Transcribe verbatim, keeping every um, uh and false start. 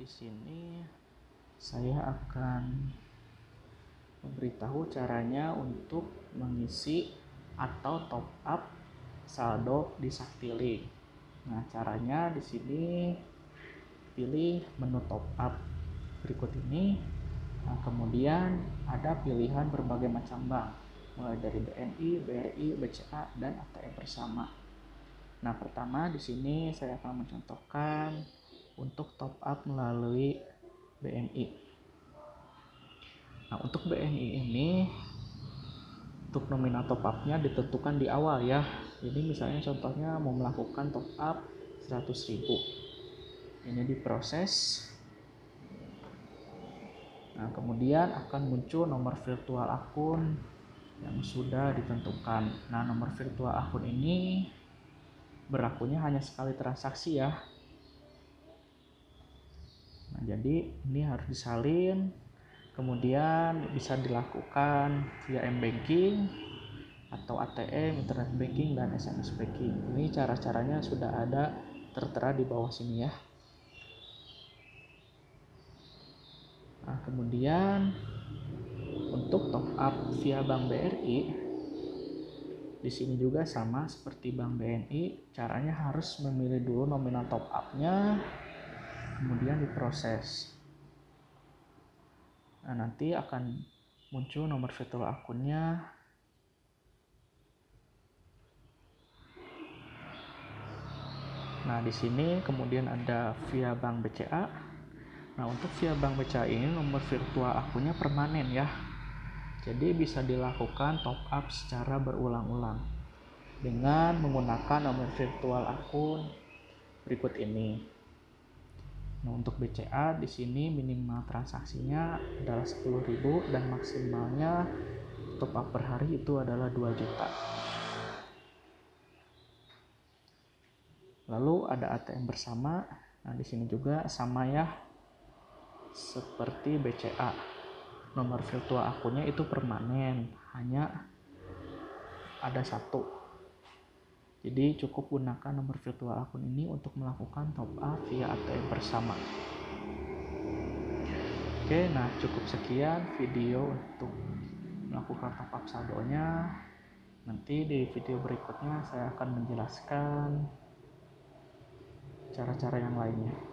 Di sini saya akan memberitahu caranya untuk mengisi atau top up saldo di Saktiling. Nah, caranya di sini pilih menu top up berikut ini. Nah, kemudian ada pilihan berbagai macam bank, mulai dari B N I, B R I, B C A, dan A T M bersama. Nah, pertama di sini saya akan mencontohkan untuk top up melalui B N I. Nah, untuk B N I ini untuk nominal top up-nya ditentukan di awal ya. Jadi misalnya contohnya mau melakukan top up seratus ribu. Ini diproses. Nah, kemudian akan muncul nomor virtual akun yang sudah ditentukan. Nah, nomor virtual akun ini berlakunya hanya sekali transaksi ya. Nah, jadi ini harus disalin, kemudian bisa dilakukan via m-banking atau A T M, internet banking, dan S M S banking. Ini cara-caranya sudah ada tertera di bawah sini ya. Nah, kemudian untuk top up via Bank B R I, di sini juga sama seperti Bank B N I, caranya harus memilih dulu nominal top up-nya, kemudian diproses. Nah, nanti akan muncul nomor virtual akunnya. Nah, di sini kemudian ada via Bank B C A. Nah, untuk via Bank B C A ini nomor virtual akunnya permanen ya. Jadi bisa dilakukan top up secara berulang-ulang dengan menggunakan nomor virtual akun berikut ini. Nah, untuk B C A di sini minimal transaksinya adalah sepuluh ribu dan maksimalnya top up per hari itu adalah dua juta. Lalu ada A T M bersama. Nah, di sini juga sama ya seperti B C A. Nomor virtual akunnya itu permanen, hanya ada satu. Jadi cukup gunakan nomor virtual akun ini untuk melakukan top up via A T M bersama. Oke, nah cukup sekian video untuk melakukan top up saldonya. Nanti di video berikutnya saya akan menjelaskan cara-cara yang lainnya.